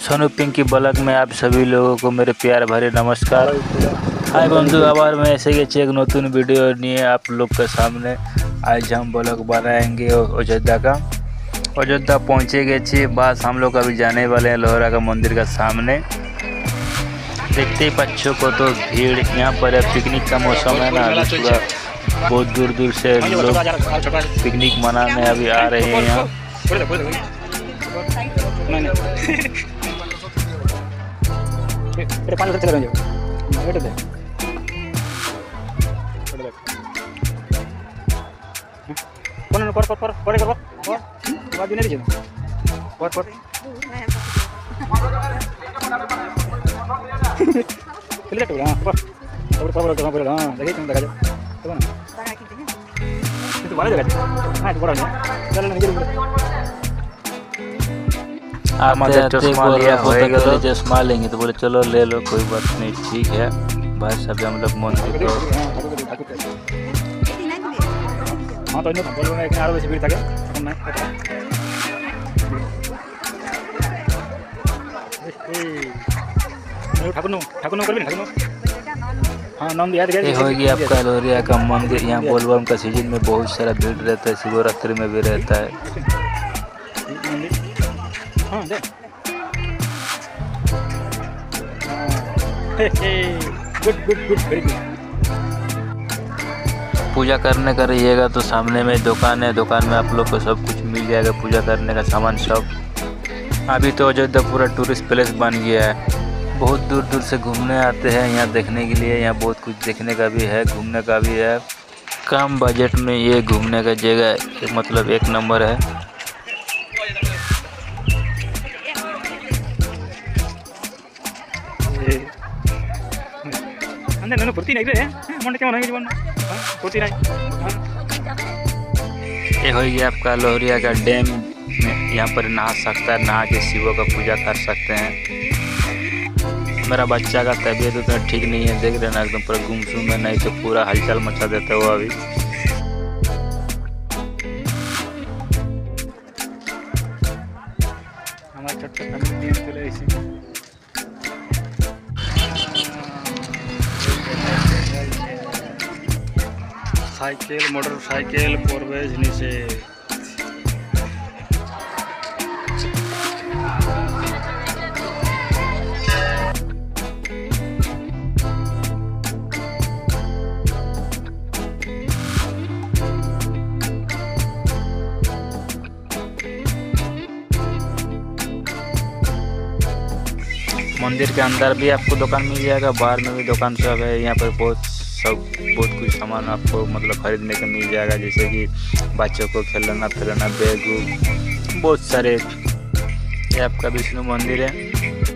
Sonu Pinky blog में आप सभी लोगों को मेरे प्यार भरे नमस्कार। हाय बंधु, आबार मैं ऐसे ही एक नतून वीडियो नहीं आप लोग के सामने आज हम ब्लॉग बनाएंगे अयोध्या का। अयोध्या पहुँचे गए बस हम लोग अभी जाने वाले हैं लोहरा का मंदिर का सामने। देखते ही बच्चों को तो भीड़ यहाँ पर पिकनिक का मौसम है ना, अभी पूरा बहुत दूर दूर से लोग पिकनिक मनाने अभी आ रहे हैं यहाँ। चश्मा लेंगे तो बोले चलो ले लो, कोई बात नहीं, ठीक है भाई सब हम लोग मंदिर होगी आपका लोहरिया का मंदिर। यहाँ बोलबम का सीजन में बहुत सारा भीड़ रहता है, शिवरात्रि में भी रहता है। पूजा करने का रहिएगा तो सामने में दुकान है, दुकान में आप लोग को सब कुछ मिल जाएगा, पूजा करने का सामान सब। अभी तो अयोध्या पूरा टूरिस्ट प्लेस बन गया है, बहुत दूर दूर से घूमने आते हैं यहाँ देखने के लिए। यहाँ बहुत कुछ देखने का भी है, घूमने का भी है। कम बजट में ये घूमने का जगह मतलब एक नंबर है। ये हो गया आपका लोहरिया का डैम में, यहाँ पर नहा सकता है, नहा के शिवों का पूजा कर सकते हैं। मेरा बच्चा का तबीयत उतना ठीक नहीं है, देख रहे ना एकदम पूरा गुमसुम है, नहीं तो पूरा हलचल मचा देता हुआ अभी। साइकिल मोटरसाइकिल प्रवेश निषेध। मंदिर के अंदर भी आपको दुकान मिल जाएगा, बाहर में भी दुकान सब है। यहाँ पर बहुत कुछ सामान आपको मतलब खरीदने का मिल जाएगा, जैसे कि बच्चों को खेलना फिरना, बैग, बहुत सारे। ये आपका विष्णु मंदिर है।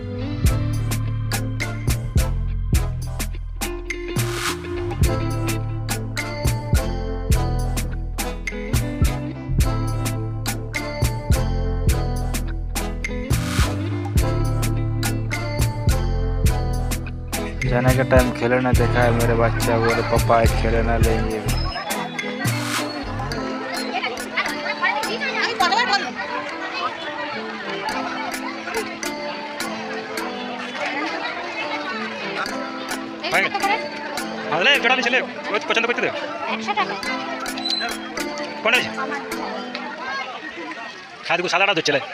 जाने का टाइम खेलना देखा है मेरे बच्चा, बोले पापा खेलना लेंगे। चले पसंद करते खाद को सादा दो चले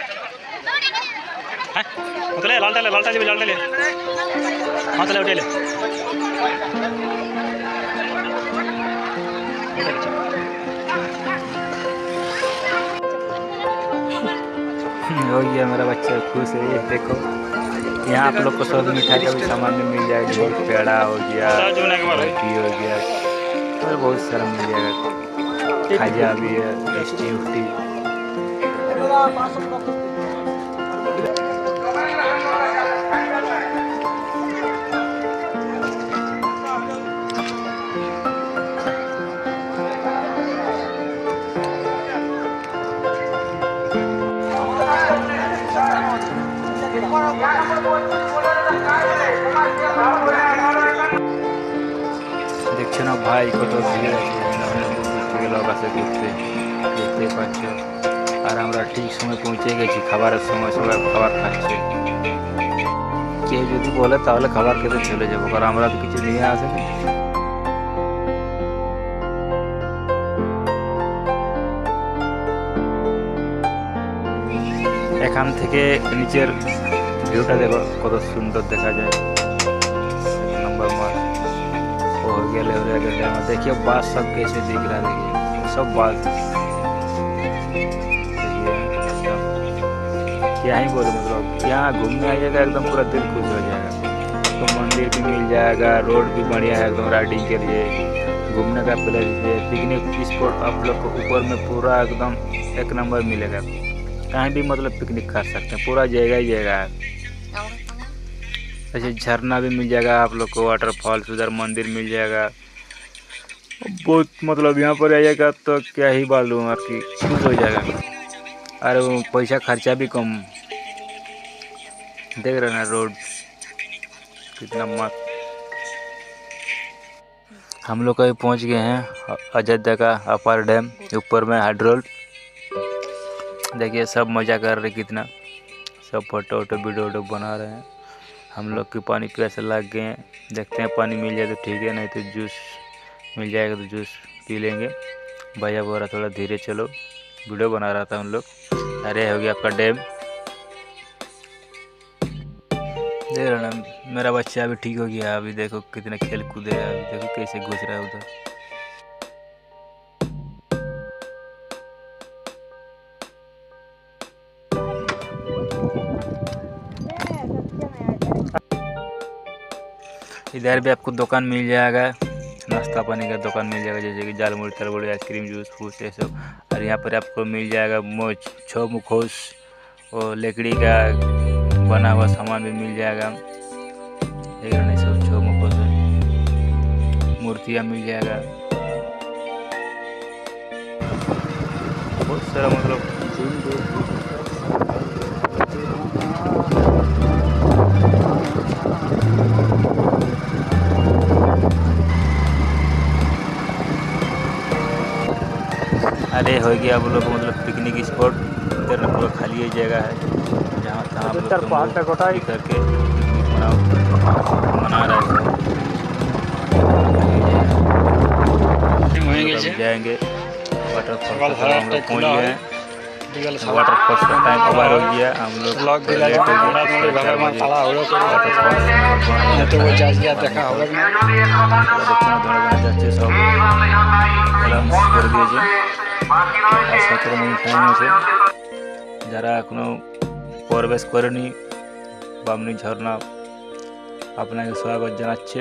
लालटा ले हाँ चले उठे हो गया मेरा बच्चा खुश है। ये देखो यहाँ आप लोग को सब मिठाई का भी सामान में मिल जाएगा, जैसे पेड़ा हो गया, बर्फी हो गया, तो बहुत सारा मिल जाएगा। खाजा भी है, टेस्टी उफ्टी। देखो ना भाई को तो भीड़ है, लोग देखते पाচ্ছ। আর আমরা ঠিক সময় পৌঁছে গেছি, খাবারের সময় সবাই খাবার খাচ্ছে। কেউ যদি বলে তাহলে খাবার খেতে চলে যাবো, কারণ আমরা তো কিছু নিয়ে আসিনি। এখান থেকে নিচের ভিউটা দেখো কত সুন্দর দেখা যায়। एक नंबर मार हो गया डैम। देखिए बात सब कैसे दिख रहा है, देखिए सब बात क्या ही बोले, मतलब यहाँ घूमने आइएगा एकदम पूरा दिल खुश हो जाएगा। तो मंदिर भी मिल जाएगा, रोड भी बढ़िया है एकदम राइडिंग के लिए, घूमने का प्लेस है, पिकनिक स्पॉट आप लोग को ऊपर में पूरा एकदम एक नंबर मिलेगा। कहीं भी मतलब पिकनिक कर सकते हैं, पूरा जगह ही जगह है। ऐसे झरना भी मिल जाएगा आप लोग को, वाटरफॉल्स, उधर मंदिर मिल जाएगा। बहुत मतलब यहाँ पर आइएगा तो क्या ही मालूम आपकी खुश हो जाएगा। अरे वो पैसा खर्चा भी कम, देख रहे ना रोड कितना मस्त। हम लोग कहीं पहुँच गए हैं अयोध्या का अपर डैम, ऊपर में हाइड्रोल। देखिए सब मज़ा कर रहे, कितना सब फोटो वोटो वीडियो बना रहे हैं। हम लोग की पानी प्यासे लग गए हैं, देखते हैं पानी मिल जाए तो ठीक है, नहीं तो जूस मिल जाएगा तो जूस पी लेंगे। भैया बोल रहा थोड़ा धीरे चलो, वीडियो बना रहा था हम लोग। अरे हो गया आपका डैम, देख रहे ना मेरा बच्चा अभी ठीक हो गया। अभी देखो कितने खेल कूदे है, अभी देखो कैसे घुस रहा है उधर। इधर भी आपको दुकान मिल जाएगा, नाश्ता पानी का दुकान मिल जाएगा, जैसे कि जाल मुड़ी, तरबुड़ी, आइसक्रीम, जूस फूस ये सब। और यहाँ पर आपको मिल जाएगा मोच, छो मुखोस और लकड़ी का बना हुआ सामान भी मिल जाएगा। नहीं सब छो मुखोस मूर्तियाँ मिल जाएगा, बहुत सारा मतलब अरे हो गया आप लोग मतलब पिकनिक स्पॉट। इधर पूरा खाली ही जगह है, जहाँ तहाँ आप लोग करके पिकनिक मना रहा है। जाएंगे वाटरफॉल, हम लोग पहुँच गए हैं। वाटरफॉल्स का टाइम कवर हो गया, हम लोग যারা এখনো প্রবেশ করেনি বামনি ঝর্ণা আপনাকে स्वागत জানাচ্ছে।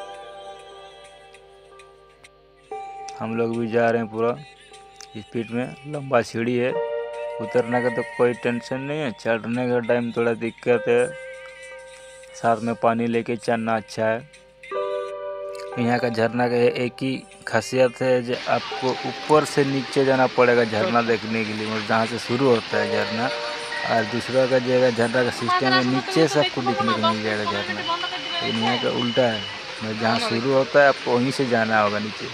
हम लोग भी जा रहे हैं पूरा स्पीड में, लंबा सीढ़ी है, उतरने का तो कोई टेंशन नहीं है, चढ़ने का टाइम थोड़ा दिक्कत है। साथ में पानी लेके चलना अच्छा है। यहाँ का झरना का एक ही खासियत है जो आपको ऊपर से नीचे जाना पड़ेगा झरना देखने के लिए, मतलब जहाँ से शुरू होता है झरना। और दूसरा का जगह झरना का सिस्टम है नीचे से आपको देखने को मिल जाएगा झरना, लेकिन यहाँ का उल्टा है, मतलब जहाँ शुरू होता है आपको वहीं से जाना होगा नीचे।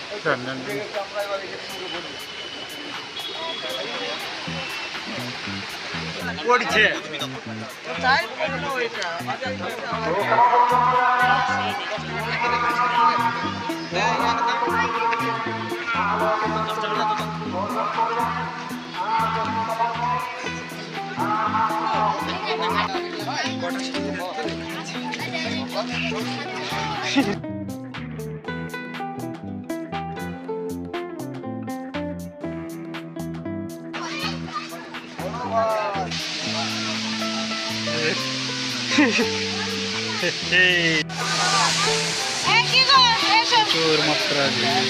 चोर मात्रा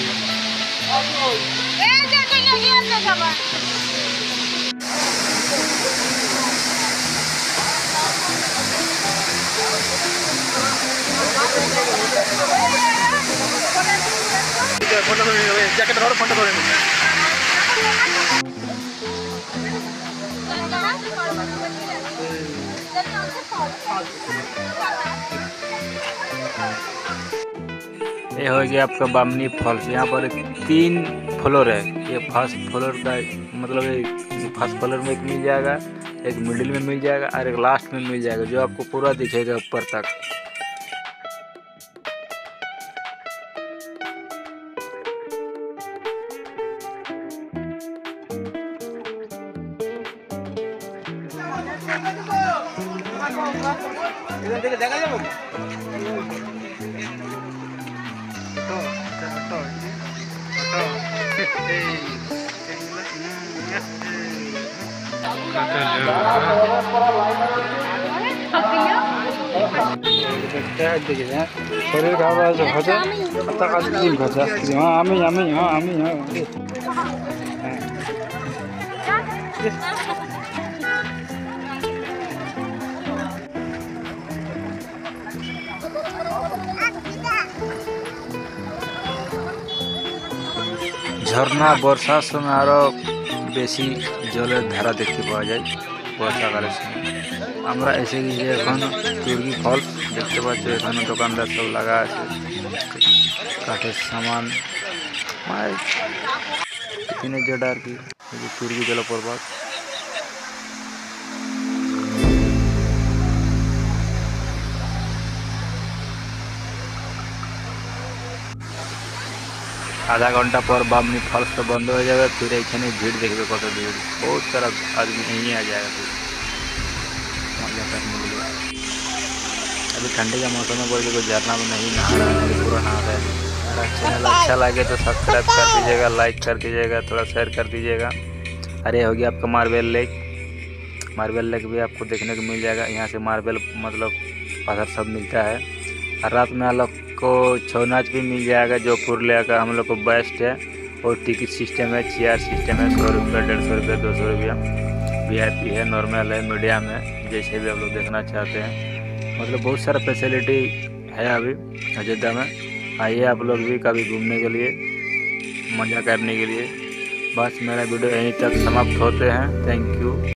फोटो जैकेट धरो फोटो धरो ये हो गया आपका बामनी फॉल्स। यहाँ पर 3 फ्लोर है, ये फर्स्ट फ्लोर का मतलब फर्स्ट फ्लोर में एक मिल जाएगा, एक मिडिल में मिल जाएगा और एक लास्ट में मिल जाएगा, जो आपको पूरा दिखेगा ऊपर तक। শরীর খারাপ আছে হচ্ছে আইসক্রিম খাচ্ছে আইসক্রিম। হ্যাঁ আমি ঝর্ণা বর্ষার সময় আরও বেশি জলের ধারা দেখতে পাওয়া যায় বর্ষাকালের সময়। আমরা এসে গিয়েছি এখন তুর্কি ফলস, দেখতে পাচ্ছ এখানে দোকানদার সব লাগা আছে, কাঠের সামান মানে টিফিনের যেটা আর কি, তুর্কি জলপ্রপাত। आधा घंटा पर बामनी फॉल्स तो बंद हो जाएगा, फिर एखाने भीड़ देखिए कत भीड़, बहुत सारा आदमी यहीं आ जाएगा फिर मजा करने के लिए। अभी ठंडी का मौसम है, बोल के कोई झरना में नहीं नहा रहा है, पूरा नहा रहा है। मेरा चैनल अच्छा लगे तो सब्सक्राइब कर दीजिएगा, लाइक कर दीजिएगा, थोड़ा शेयर कर दीजिएगा। अरे हो गया आपका मार्बल लेक। मार्बल लेक भी आपको देखने को मिल जाएगा, यहाँ से मार्बल मतलब पत्थर सब मिलता है। और रात में आप लोग को छौ नाच भी मिल जाएगा, जो पुरुलिया का हम लोग को बेस्ट है। और टिकट सिस्टम है, चेयर सिस्टम है, 100 रुपये, 150 रुपये, 200 रुपया। VIP है, नॉर्मल है, मीडियम है, जैसे भी आप लोग देखना चाहते हैं। मतलब बहुत सारा फैसिलिटी है अभी अयोध्या में। आइए आप लोग भी कभी घूमने के लिए, मज़ा करने के लिए। बस मेरा वीडियो यहीं तक समाप्त होते हैं। Thank you.